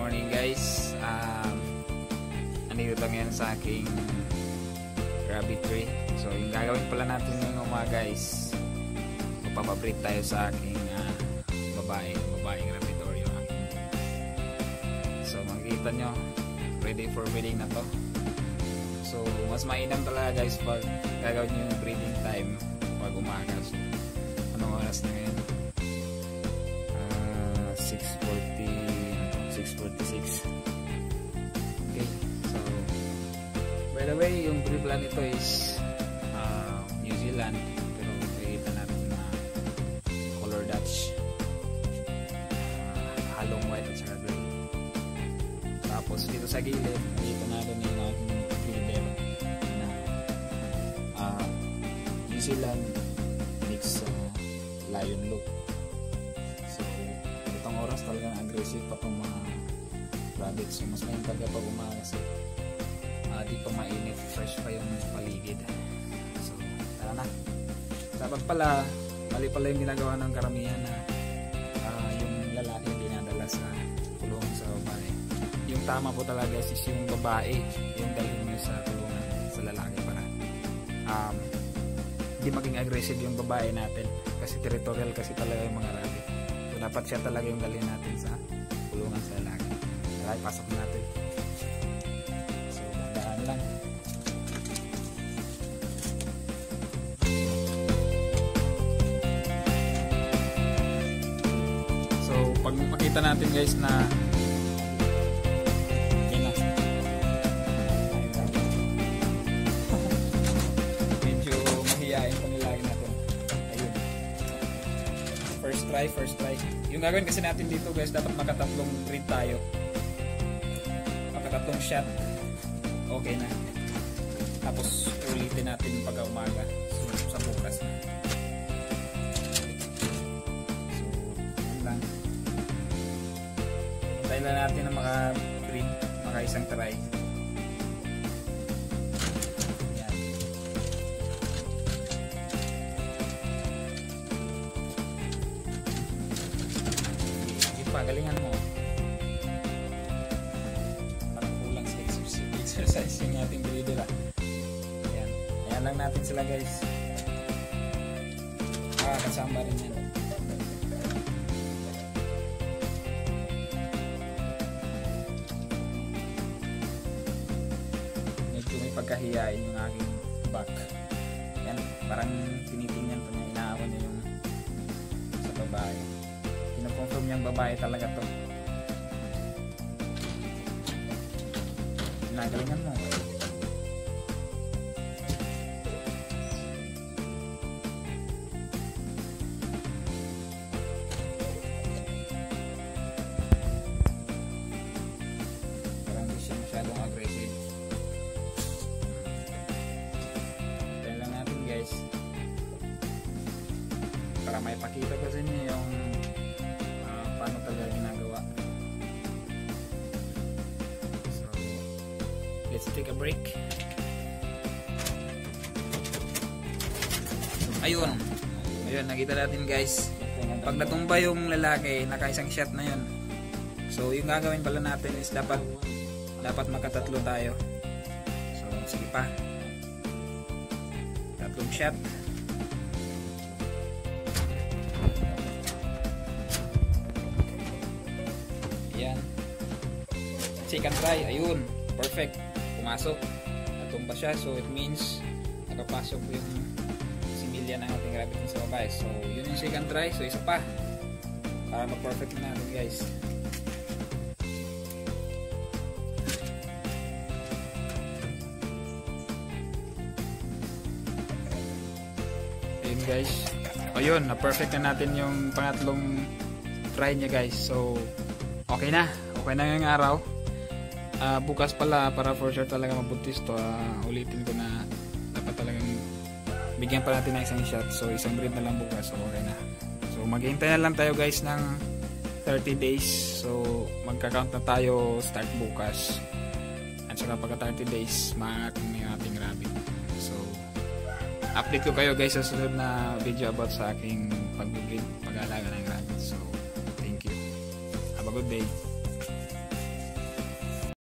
morning guys. Andito ngayon sa aking rabbit tree. So yung gagawin pala natin ngayong umaga is magpapabreed tayo sa aking babaeng rabbit or yung aking. So makikita nyo, ready for breeding na to. So mas mainam talaga guys pag gagawin nyo yung breeding time pag umaga. So anong oras na ngayon? 6:46. Okay, so by the way, yung breed plan nito is New Zealand, pero makikita natin na color Dutch, halong white at saka gray. Tapos dito sa gilid makikita natin yung aking breeder na New Zealand mix lion look. So itong oras talagang aggressive pa itong mga rabbits. So mas mayin talaga pag umaga kasi di pa mainit, fresh pa yung paligid. So tara na. Dapat pala, mali pala yung ginagawa ng karamihan na yung lalaki dinadala sa kulungan sa babae. Yung tama po talaga is yung babae yung dalhin nyo sa kulungan sa lalaki para hindi maging aggressive yung babae natin kasi territorial kasi talaga yung mga rabbit. So dapat siya talaga yung dalhin natin sa kulungan sa lalaki. Tara, pasok natin. So daan lang. So pag makita natin guys na medyo mahihain pa nilagay natin. Ayun. First try. Yung gagawin kasi natin dito guys, dapat makatatlong breed tayo. Makatatlong shot. Okay na. Tapos ulitin natin pagka umaga. So sa bukas na. So yun lang. Hintayin lang natin na maka-breed, maka-isang try. Yan. Sige pa, galingan mo. Exercise yung ating breeder. Ayan. Ayan lang natin sila guys. Kasama rin yan. Medyo may pagkahiyain yung aking back. Ayan. Parang tinitingnan pa niya. Inaawan niya yung sa babae. Pinakonfirm niyang babae talaga to. Nagalingan mo. Parang di siya masyadong aggressive. Tayo lang natin guys. Para may pakita ko sa inyo yung paano talaga ginagawa. Let's take a break. Ayun, nakita natin guys. Pag natumba yung lalaki, nakaisang shot na yun. So yung gagawin pala natin is dapat makatatlo tayo. So sige pa. Tatlong shot. Ayan. Second try, ayun. Perfect. Pumasok, natumba siya, so it means nakapasok yung similya ng ating rabbit sa babae. So yun yung second try, so isa pa para ma-perfect na natin guys. Ayun guys, ayun, na-perfect na natin yung pangatlong try niya guys. So okay na ngayong araw. Bukas pala para for sure talaga mabuntis to, ulitin ko na dapat talagang bigyan pa natin ng isang shot. So isang breed na lang bukas, so okay na. So maghihintay na lang tayo guys ng 30 days. So magka-count na tayo start bukas. At saka pagka 30 days makakang yung ating rabbit. So update ko kayo guys sa sunod na video about sa aking pag-alaga ng rabbit. So thank you. Have a good day.